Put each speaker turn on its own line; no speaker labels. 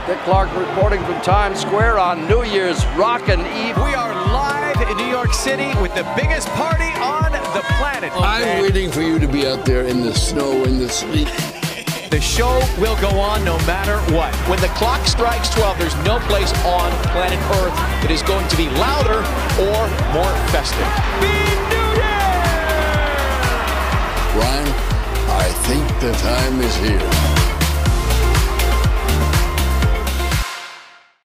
Dick Clark reporting from Times Square on New Year's Rockin' Eve.
We are live in New York City with the biggest party on the planet.
I'm waiting for you to be out there in the snow, in the sleet.
The show will go on no matter what. When the clock strikes 12, there's no place on planet Earth that is going to be louder or more festive. Happy New Year!
Brian, I think the time is here.